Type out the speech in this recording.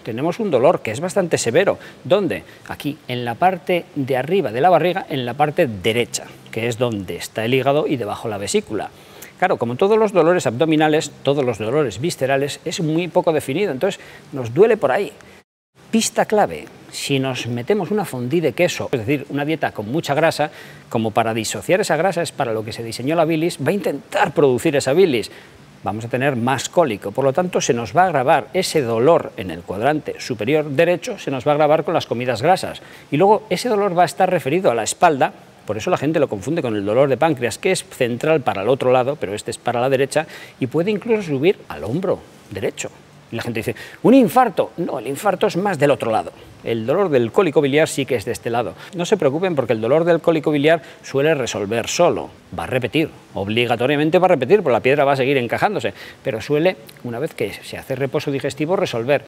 tenemos un dolor que es bastante severo. ¿Dónde? Aquí, en la parte de arriba de la barriga, en la parte derecha, que es donde está el hígado y debajo la vesícula. Claro, como todos los dolores abdominales, todos los dolores viscerales, es muy poco definido, entonces nos duele por ahí. Pista clave: si nos metemos una fondue de queso, es decir, una dieta con mucha grasa, como para disociar esa grasa es para lo que se diseñó la bilis, va a intentar producir esa bilis, vamos a tener más cólico, por lo tanto se nos va a agravar ese dolor en el cuadrante superior derecho, se nos va a agravar con las comidas grasas, y luego ese dolor va a estar referido a la espalda. Por eso la gente lo confunde con el dolor de páncreas, que es central para el otro lado, pero este es para la derecha, y puede incluso subir al hombro derecho. Y la gente dice, ¿un infarto? No, el infarto es más del otro lado. El dolor del cólico biliar sí que es de este lado. No se preocupen porque el dolor del cólico biliar suele resolver solo. Va a repetir, obligatoriamente va a repetir, porque la piedra va a seguir encajándose, pero suele, una vez que se hace reposo digestivo, resolver.